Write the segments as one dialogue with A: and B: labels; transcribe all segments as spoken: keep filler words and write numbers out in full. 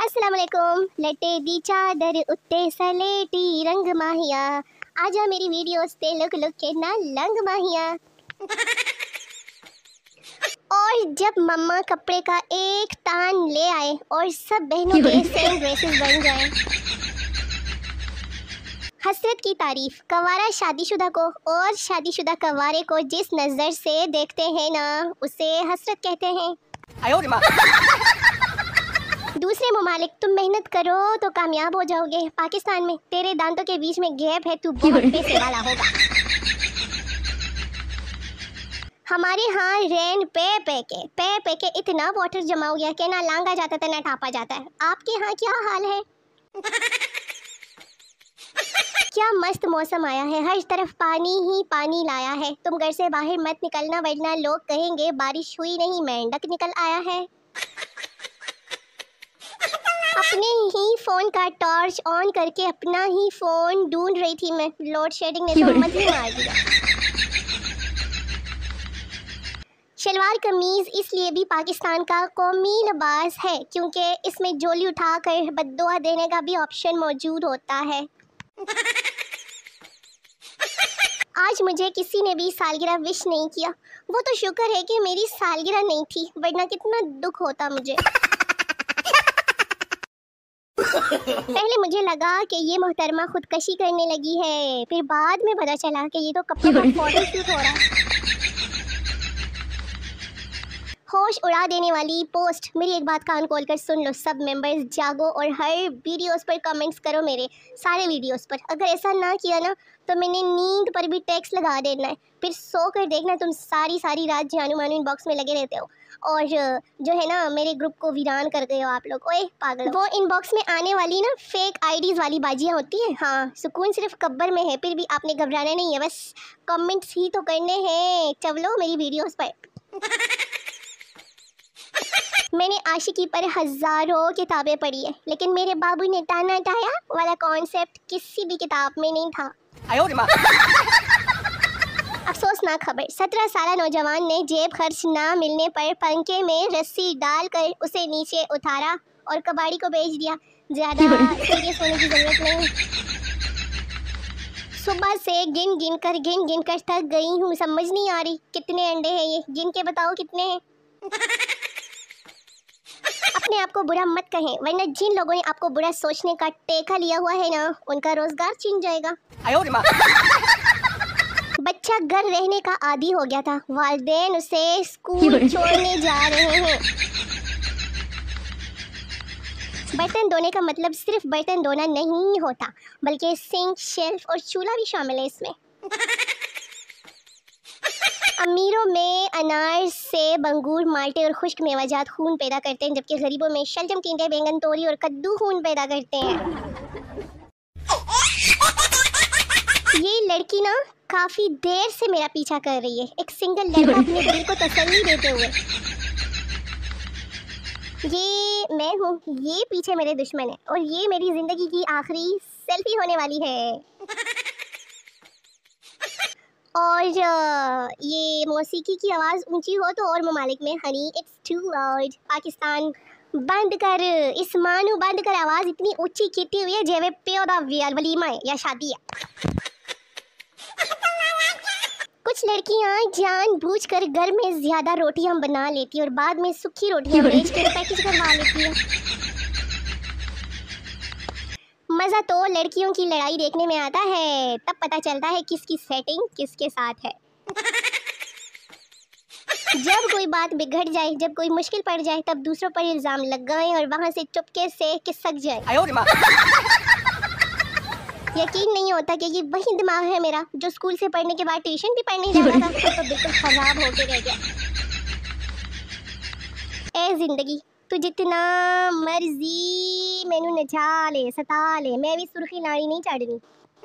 A: अस्सलाम वालेकुम। लटे दी चादर उत्ते सलेटी रंग माहिया, आजा मेरी वीडियोस पे लुक लुक के ना लंग माहिया। और जब मम्मा कपड़े का एक तान ले आए और सब बहनों के सेम ड्रेसेस बन जाए। हसरत की तारीफ, कवारा शादीशुदा को और शादीशुदा कवारे को जिस नज़र से देखते हैं ना, उसे हसरत कहते हैं। दूसरे ममालिक, तुम मेहनत करो तो कामयाब हो जाओगे। पाकिस्तान में तेरे दांतों के बीच में गैप है, तू बहुत पैसे वाला होगा। हमारे यहाँ रेन पे पे के पे पे के इतना वाटर जमा हो गया कि ना लांगा जाता था ना टापा जाता है। आपके यहाँ क्या हाल है? क्या मस्त मौसम आया है, हर तरफ पानी ही पानी लाया है। तुम घर से बाहर मत निकलना वरना लोग कहेंगे बारिश हुई नहीं, मेंढक निकल आया है। अपने ही फोन का टॉर्च ऑन करके अपना ही फोन ढूंढ रही थी मैं, लोड शेडिंग ने तो मत ही मार दिया। शलवार कमीज इसलिए भी पाकिस्तान का कौमी लिबास है क्योंकि इसमें जोली उठाकर बद्दुआ देने का भी ऑप्शन मौजूद होता है। आज मुझे किसी ने भी सालगिरह विश नहीं किया। वो तो शुक्र है कि मेरी सालगिरह नहीं थी, वरना कितना दुख होता मुझे। पहले मुझे लगा कि ये मोहतरमा खुदकशी करने लगी है, फिर बाद में पता चला कि ये तो कपड़ों का फोटो शूट हो रहा है। होश उड़ा देने वाली पोस्ट। मेरी एक बात कान खोल कर सुन लो सब मेंबर्स, जागो और हर वीडियोस पर कमेंट्स करो, मेरे सारे वीडियोस पर। अगर ऐसा ना किया ना तो मैंने नींद पर भी टैक्स लगा देना है, फिर सो कर देखना तुम सारी सारी रात जानू मानू इनबॉक्स में लगे रहते हो और जो है ना मेरे ग्रुप को वीरान कर गए हो आप लोग। ओए पागल, वो इनबॉक्स में आने वाली ना फेक आईडीज़ वाली बाजियाँ होती हैं। हाँ, सुकून सिर्फ कब्र में है, फिर भी आपने घबराना नहीं है, बस कमेंट्स ही तो करने हैं। चलो मेरी वीडियोस पर। मैंने आशिकी पर हजारों किताबें पढ़ी है, लेकिन मेरे बाबू ने टाना टाया वाला कॉन्सेप्ट किसी भी किताब में नहीं था। अफसोसनाक खबर, सत्रह साल नौजवान ने जेब खर्च ना मिलने पर पंखे में रस्सी डालकर उसे नीचे उतारा और कबाड़ी को बेच दिया। ज्यादा सीरियस होने की जरूरत नहीं। सुबह से गिन गिन कर गिन गिन कर थक गई हूँ, समझ नहीं आ रही कितने अंडे हैं ये, गिन के बताओ कितने हैं। अपने आप को बुरा मत कहें, वरना जिन लोगों ने आपको बुरा सोचने का टेका लिया हुआ है ना, उनका रोजगार छीन जाएगा। बच्चा घर रहने का आदी हो गया था, वालिदैन उसे स्कूल छोड़ने जा रहे हैं। बर्तन धोने का मतलब सिर्फ बर्तन धोना नहीं होता, बल्कि सिंक, शेल्फ और चूल्हा भी शामिल है इसमें। अमीरों में अनार से बंगूर, माल्टे और खुश्क मेवाजात खून पैदा करते हैं, जबकि गरीबों में शलजम, टिंडे, बैंगन, तोरी और कद्दू खून पैदा करते हैं। ये लड़की ना काफी देर से मेरा पीछा कर रही है, एक सिंगल लड़का अपने दिल को तसल्ली देते हुए। ये मैं हूँ, ये पीछे मेरे दुश्मन है और ये मेरी जिंदगी की आखिरी सेल्फी होने वाली है। और ये मौसीकी की आवाज़ ऊंची हो तो और ममालिक में honey it's too loud. Pakistan बंद कर, इस मानू बंद कर, आवाज़ इतनी ऊंची की हुई है जेवे प्यो दा वलीमा है या शादी है। कुछ लड़कियां जानबूझकर घर में ज्यादा रोटियां बना लेती और बाद में सूखी रोटियां बेच कर पैकेज करवा लेती है। मज़ा तो लड़कियों की लड़ाई देखने में आता है, तब पता चलता है किसकी सेटिंग किसके साथ है। जब कोई बात बिगड़ जाए, जब कोई मुश्किल पड़ जाए, तब दूसरों पर इल्ज़ाम लगाएं और वहां से चुपके से खिसक जाए। यकीन नहीं होता कि ये वही दिमाग है मेरा जो स्कूल से पढ़ने के बाद ट्यूशन भी पढ़ने जाता था, तो, तो बिल्कुल खराब होके रह गया। ए जिंदगी, तू जितना मर्जी मैनू नचा ले, सता ले, मैं भी सुर्खी लाड़ी नहीं चढ़नी।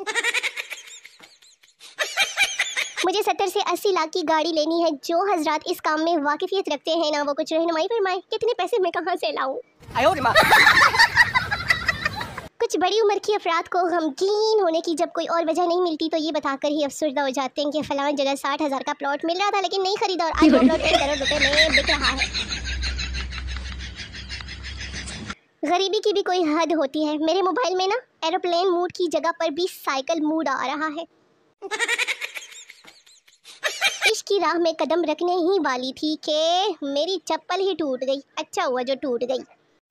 A: मुझे सत्तर से अस्सी लाख की गाड़ी लेनी है। जो हजरात इस काम में वाकिफियत रखते हैं ना, वो कुछ रहनुमाई फरमाए, कितने पैसे मैं कहाँ से लाऊं। कुछ बड़ी उम्र की अफराद को गमगीन होने की जब कोई और वजह नहीं मिलती तो ये बताकर ही अफसरदा हो जाते हैं कि फलां जगह साठ हज़ार का प्लॉट मिल रहा था लेकिन नहीं खरीदा और आज वो प्लॉट एक करोड़ रुपए में बिक रहा है। गरीबी की भी कोई हद होती है। मेरे मोबाइल में ना एरोप्लेन मोड की जगह पर भी साइकिल मोड आ रहा है। इश्क की राह में कदम रखने ही वाली थी कि मेरी चप्पल ही टूट गई। अच्छा हुआ जो टूट गई।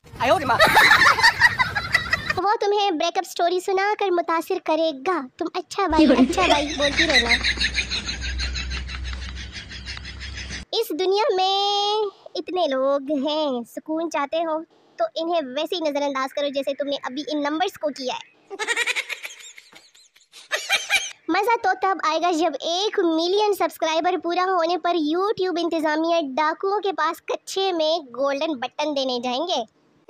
A: वो तुम्हें ब्रेकअप स्टोरी सुनाकर मुतासिर करेगा। तुम अच्छा भाई अच्छा भाई बोलती रहना। इस दुनिया में इतने लोग हैं, सुकून चाहते हो तो इन्हें वैसे ही नजरअंदाज करो जैसे तुमने अभी इन नंबर्स को किया है। मजा तो तब आएगा जब एक मिलियन सब्सक्राइबर पूरा होने पर यूट्यूब इंतजामिया डाकुओं के पास कच्चे में गोल्डन बटन देने जाएंगे।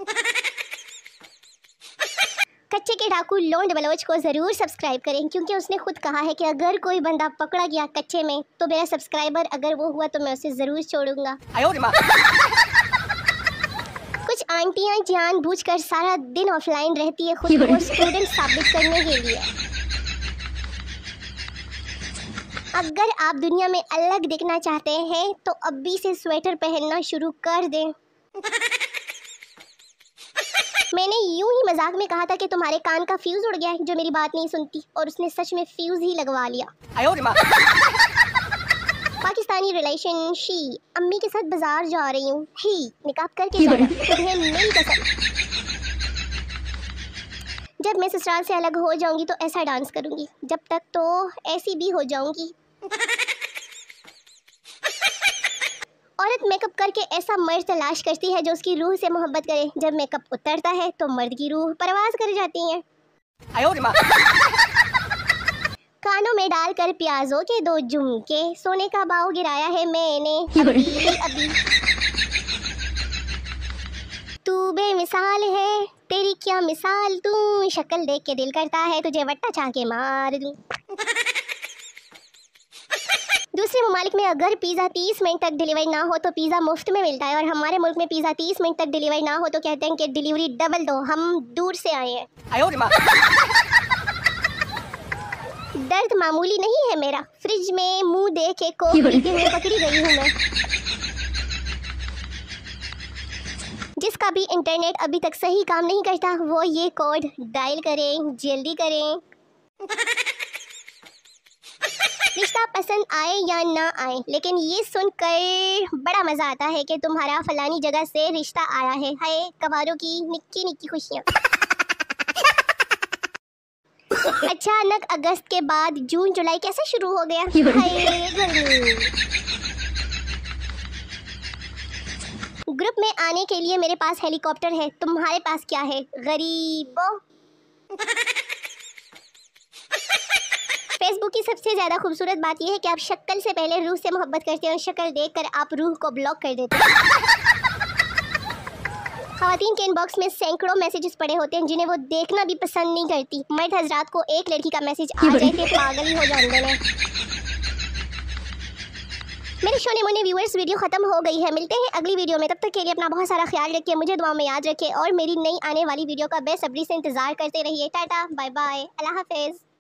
A: कच्चे के डाकू लोंड बलोच को जरूर सब्सक्राइब करें, क्योंकि उसने खुद कहा है कि अगर कोई बंदा पकड़ा गया कच्चे में तो मेरा सब्सक्राइबर अगर वो हुआ तो मैं उसे जरूर छोड़ूंगा। कुछ आंटियां जानबूझकर सारा दिन ऑफलाइन रहती है खुद को स्टूडेंट साबित करने के लिए। अगर आप दुनिया में अलग दिखना चाहते हैं तो अभी से स्वेटर पहनना शुरू कर दें। मैंने यूं ही मजाक में कहा था कि तुम्हारे कान का फ्यूज उड़ गया है जो मेरी बात नहीं सुनती, और उसने सच में फ्यूज ही लगवा लिया। पाकिस्तानी रिलेशनशिप। अम्मी के साथ बाजार जा रही हूँ ही निकाब करके जाना, तुम्हें मेरी कसम। जब मैं ससुराल से अलग हो जाऊंगी तो ऐसा डांस करूंगी, जब तक तो ऐसी भी हो जाऊंगी। औरत मेकअप करके ऐसा मर्द तलाश करती है जो उसकी रूह से मोहब्बत करे। जब मेकअप उतरता है तो मर्द की रूह परवाज कर जाती है। कानों में डालकर प्याजों के दो झुमके, सोने का भाव गिराया है मैंने अभी अभी। तू बेमिसाल है, तेरी क्या मिसाल, तू शक्ल देख के दिल करता है तुझे वट्टा चाह के मार दूं। दूसरे ममालिक में अगर पिज़्ज़ा तीस मिनट तक डिलीवर ना हो तो पिज़्ज़ा मुफ्त में मिलता है, और हमारे मुल्क में पिज़्ज़ा तीस मिनट तक डिलीवर ना हो तो कहते हैं कि डिलीवरी डबल दो, हम दूर से आए हैं। दर्द मामूली नहीं है मेरा, फ्रिज में मुंह दे के कोक पीते हुए पकड़ी गई हूँ मैं। जिसका भी इंटरनेट अभी तक सही काम नहीं करता वो ये कोड डायल करें, जल्दी करें। रिश्ता पसंद आए या ना आए, लेकिन ये सुनकर बड़ा मजा आता है कि तुम्हारा फलानी जगह से रिश्ता आया है। हाय कवारों की निक्की निक्की खुशियाँ। अचानक अगस्त के बाद जून जुलाई कैसे शुरू हो गया। हाय गर्मी। ग्रुप में आने के लिए मेरे पास हेलीकॉप्टर है, तुम्हारे पास क्या है गरीबों। फेसबुक की सबसे ज्यादा खूबसूरत बात यह है कि आप शक्ल से पहले रूह से मोहब्बत करते हैं और शक्ल देखकर आप रूह को ब्लॉक कर देते हैं। खवातीन के इनबॉक्स में सैकड़ों मैसेजेस पड़े होते हैं जिन्हें वो देखना भी पसंद नहीं करती। मर्द हजरात को एक लड़की का मैसेज आ जाए थे पागल ही हो जाते हैं। मेरे शोने मोने व्यूअर्स वीडियो खत्म हो गई है, मिलते हैं अगली वीडियो में। तब तक के लिए अपना बहुत सारा ख्याल रखिए, मुझे दुआ में याद रखिए और मेरी नई आने वाली वीडियो का बेसब्री से इंतजार करते रहिए। टाटा बाय बाय, अल्लाह हाफिज।